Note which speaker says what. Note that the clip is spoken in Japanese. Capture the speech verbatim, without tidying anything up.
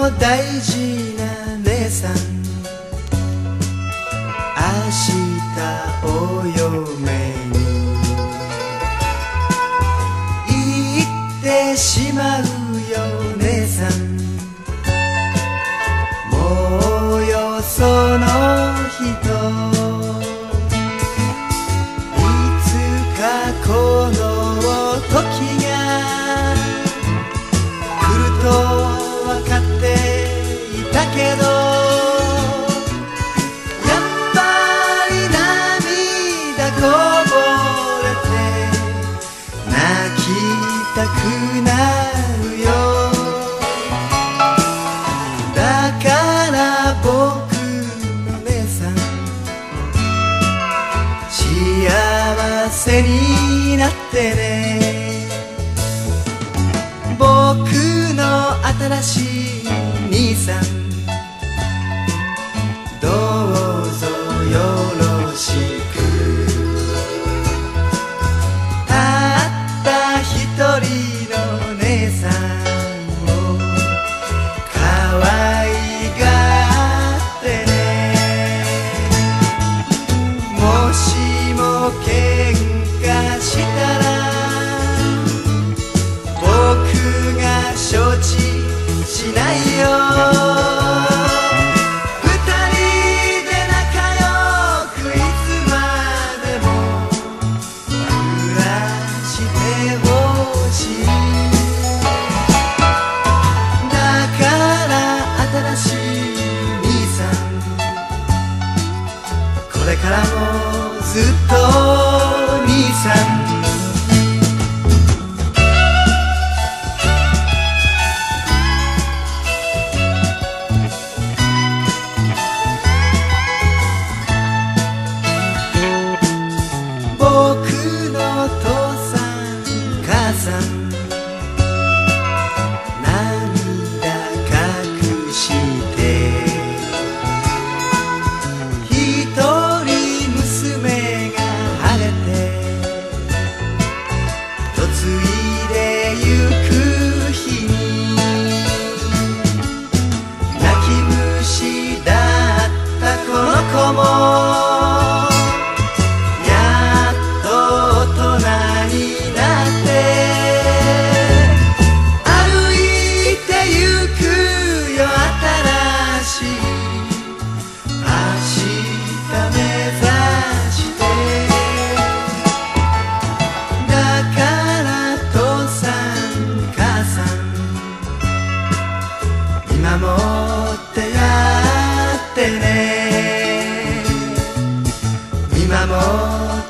Speaker 1: 大事な姉さん、明日お嫁に行ってしまうよ姉さん。もうよその人、いつかこの時が来ると分かっていたけど、やっぱり涙こぼれて泣きたくなるよ。だから僕の姉さん、幸せになってね。僕の新しい兄さん、どうぞよろしく。たった一人の姉さんを可愛がってね。もしも喧嘩したら僕が承知しないよ。二人で仲良くいつまでも暮らしてほしい。だから新しい兄さん、これからもずっと兄さん。僕の父さん母さん、涙隠して一人娘が晴れて嫁いでゆく日に、泣き虫だったこの子も守ってやってね。見守って